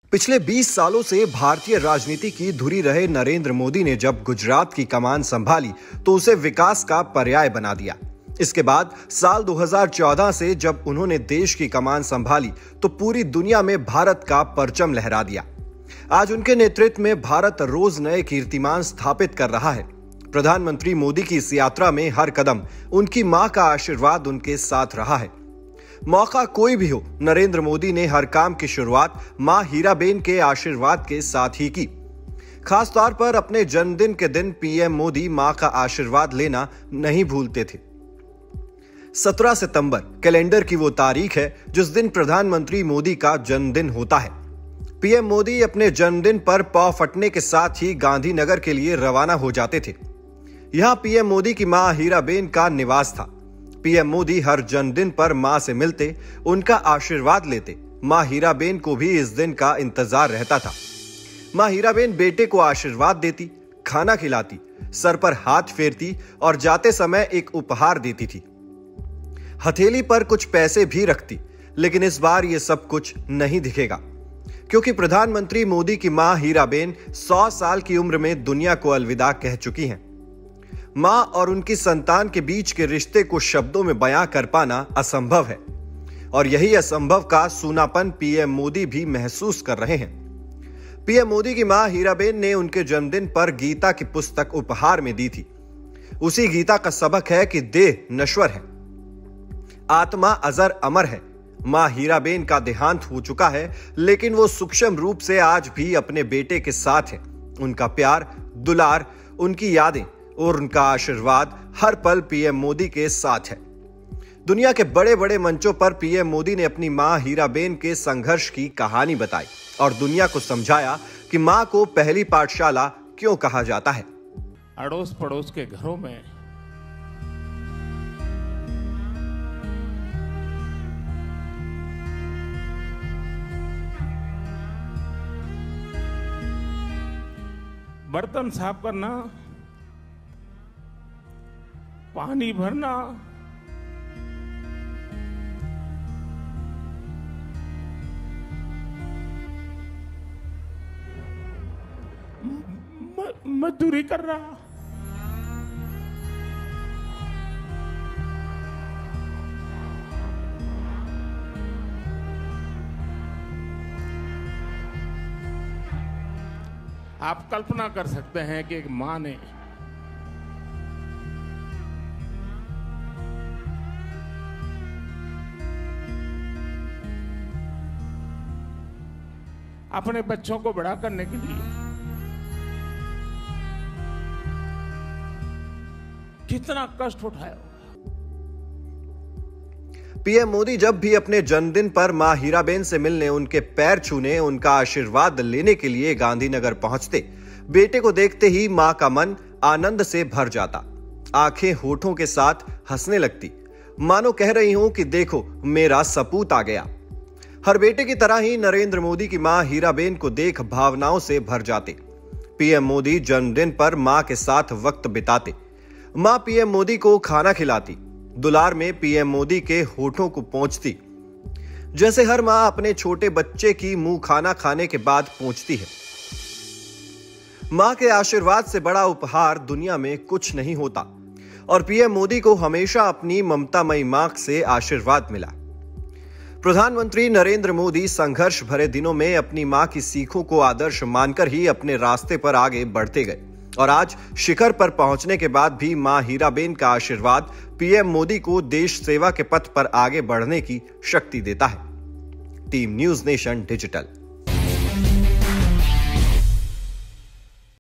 पिछले 20 सालों से भारतीय राजनीति की धुरी रहे नरेंद्र मोदी ने जब गुजरात की कमान संभाली तो उसे विकास का पर्याय बना दिया। इसके बाद साल 2014 से जब उन्होंने देश की कमान संभाली तो पूरी दुनिया में भारत का परचम लहरा दिया। आज उनके नेतृत्व में भारत रोज नए कीर्तिमान स्थापित कर रहा है। प्रधानमंत्री मोदी की इस यात्रा में हर कदम उनकी मां का आशीर्वाद उनके साथ रहा है। मौका कोई भी हो, नरेंद्र मोदी ने हर काम की शुरुआत मां हीराबेन के आशीर्वाद के साथ ही की। खास तौर पर अपने जन्मदिन के दिन पीएम मोदी मां का आशीर्वाद लेना नहीं भूलते थे। 17 सितंबर कैलेंडर की वो तारीख है जिस दिन प्रधानमंत्री मोदी का जन्मदिन होता है। पीएम मोदी अपने जन्मदिन पर पौ फटने के साथ ही गांधीनगर के लिए रवाना हो जाते थे। यहां पीएम मोदी की मां हीराबेन का निवास था। पीएम मोदी हर जन्मदिन पर मां से मिलते, उनका आशीर्वाद लेते। मां हीराबेन को भी इस दिन का इंतजार रहता था। मां हीराबेन बेटे को आशीर्वाद देती, खाना खिलाती, सर पर हाथ फेरती और जाते समय एक उपहार देती थी। हथेली पर कुछ पैसे भी रखती, लेकिन इस बार यह सब कुछ नहीं दिखेगा क्योंकि प्रधानमंत्री मोदी की मां हीराबेन 100 साल की उम्र में दुनिया को अलविदा कह चुकी हैं। मां और उनकी संतान के बीच के रिश्ते को शब्दों में बयां कर पाना असंभव है और यही असंभव का सूनापन पीएम मोदी भी महसूस कर रहे हैं। पीएम मोदी की मां हीराबेन ने उनके जन्मदिन पर गीता की पुस्तक उपहार में दी थी। उसी गीता का सबक है कि देह नश्वर है, आत्मा अजर अमर है। मां हीराबेन का देहांत हो चुका है, लेकिन वो सूक्ष्म रूप से आज भी अपने बेटे के साथ है। उनका प्यार, दुलार, उनकी यादें और उनका आशीर्वाद हर पल पीएम मोदी के साथ है। दुनिया के बड़े बड़े मंचों पर पीएम मोदी ने अपनी मां हीराबेन के संघर्ष की कहानी बताई और दुनिया को समझाया कि मां को पहली पाठशाला क्यों कहा जाता है। अड़ोस पड़ोस के घरों में बर्तन साफ करना, पानी भरना, मजदूरी कर रहा, आप कल्पना कर सकते हैं कि एक मां ने अपने बच्चों को बड़ा करने के लिए कितना कष्ट उठाया होगा। पीएम मोदी जब भी अपने जन्मदिन पर मां हीराबेन से मिलने, उनके पैर छूने, उनका आशीर्वाद लेने के लिए गांधीनगर पहुंचते, बेटे को देखते ही मां का मन आनंद से भर जाता। आंखें होठों के साथ हंसने लगती, मानो कह रही हूं कि देखो मेरा सपूत आ गया। हर बेटे की तरह ही नरेंद्र मोदी की मां हीराबेन को देख भावनाओं से भर जाते। पीएम मोदी जन्मदिन पर मां के साथ वक्त बिताते। मां पीएम मोदी को खाना खिलाती, दुलार में पीएम मोदी के होठों को पोंछती, जैसे हर मां अपने छोटे बच्चे की मुंह खाना खाने के बाद पोंछती है। मां के आशीर्वाद से बड़ा उपहार दुनिया में कुछ नहीं होता और पीएम मोदी को हमेशा अपनी ममतामयी मां से आशीर्वाद मिला। प्रधानमंत्री नरेंद्र मोदी संघर्ष भरे दिनों में अपनी मां की सीखों को आदर्श मानकर ही अपने रास्ते पर आगे बढ़ते गए और आज शिखर पर पहुंचने के बाद भी मां हीराबेन का आशीर्वाद पीएम मोदी को देश सेवा के पथ पर आगे बढ़ने की शक्ति देता है। Team news nation digital.